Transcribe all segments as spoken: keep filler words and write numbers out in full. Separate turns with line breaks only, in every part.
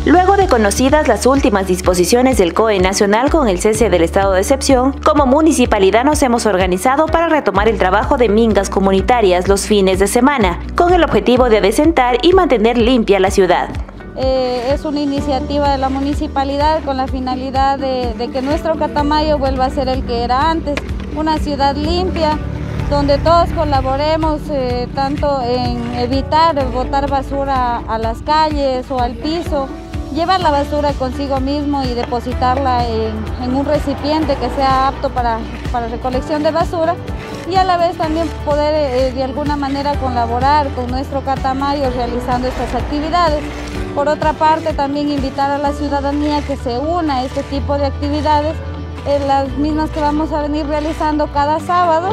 Luego de conocidas las últimas disposiciones del C O E nacional con el cese del estado de excepción, como municipalidad nos hemos organizado para retomar el trabajo de mingas comunitarias los fines de semana, con el objetivo de adecentar y mantener limpia la ciudad.
Eh, es una iniciativa de la municipalidad con la finalidad de, de que nuestro Catamayo vuelva a ser el que era antes, una ciudad limpia, donde todos colaboremos eh, tanto en evitar botar basura a las calles o al piso, llevar la basura consigo mismo y depositarla en, en un recipiente que sea apto para, para recolección de basura, y a la vez también poder eh, de alguna manera colaborar con nuestro Catamayo realizando estas actividades. Por otra parte, también invitar a la ciudadanía que se una a este tipo de actividades, eh, las mismas que vamos a venir realizando cada sábado.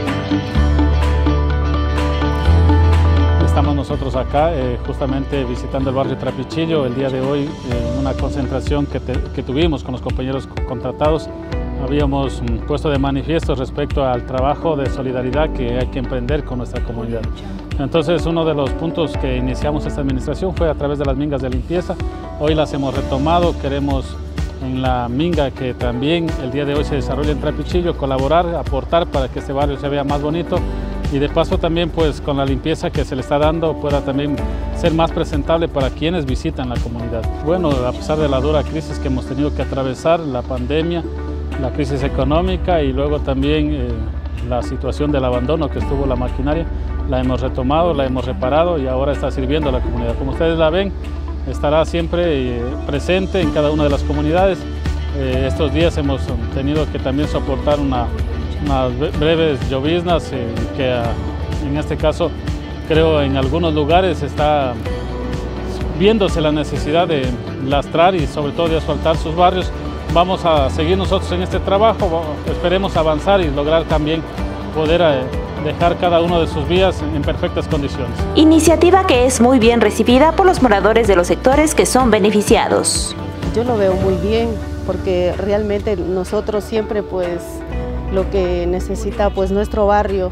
Estamos nosotros acá eh, justamente visitando el barrio Trapichillo el día de hoy eh, en una concentración que, te, que tuvimos con los compañeros contratados. Habíamos um, puesto de manifiesto respecto al trabajo de solidaridad que hay que emprender con nuestra comunidad. Entonces, uno de los puntos que iniciamos esta administración fue a través de las mingas de limpieza. Hoy las hemos retomado, queremos en la minga que también el día de hoy se desarrolla en Trapichillo, colaborar, aportar para que este barrio se vea más bonito y de paso también pues con la limpieza que se le está dando pueda también ser más presentable para quienes visitan la comunidad. Bueno, a pesar de la dura crisis que hemos tenido que atravesar, la pandemia, la crisis económica y luego también eh, la situación del abandono que estuvo la maquinaria, la hemos retomado, la hemos reparado y ahora está sirviendo a la comunidad. Como ustedes la ven, estará siempre eh, presente en cada una de las comunidades. Eh, estos días hemos tenido que también soportar una, unas breves lloviznas eh, que a, en este caso creo en algunos lugares está viéndose la necesidad de lastrar y sobre todo de asfaltar sus barrios. Vamos a seguir nosotros en este trabajo, esperemos avanzar y lograr también poder eh, dejar cada uno de sus vías en perfectas condiciones.
Iniciativa que es muy bien recibida por los moradores de los sectores que son beneficiados.
Yo lo veo muy bien porque realmente nosotros siempre pues lo que necesita pues nuestro barrio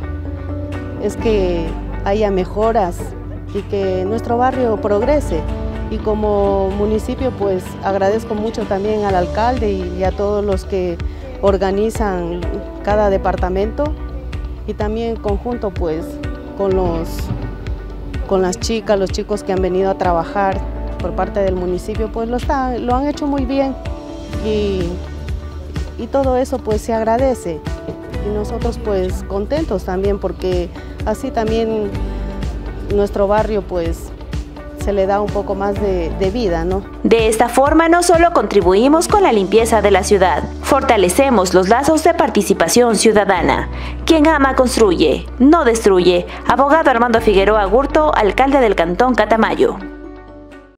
es que haya mejoras y que nuestro barrio progrese. Y como municipio pues agradezco mucho también al alcalde y a todos los que organizan cada departamento y también en conjunto pues con, los, con las chicas, los chicos que han venido a trabajar por parte del municipio pues lo, está, lo han hecho muy bien y, y todo eso pues se agradece y nosotros pues contentos también porque así también nuestro barrio pues se le da un poco más de, de vida, ¿no?
De esta forma no solo contribuimos con la limpieza de la ciudad, fortalecemos los lazos de participación ciudadana. Quien ama construye, no destruye. Abogado Armando Figueroa Gurto, alcalde del Cantón Catamayo.